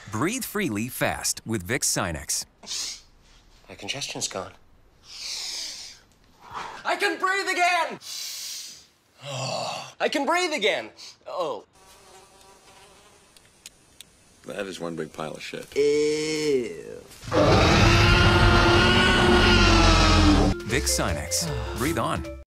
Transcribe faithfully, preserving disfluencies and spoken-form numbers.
Breathe freely fast with Vicks Sinex. My congestion's gone. I can breathe again! Oh, I can breathe again! Oh. That is one big pile of shit. Ew. Vicks Sinex. Breathe on.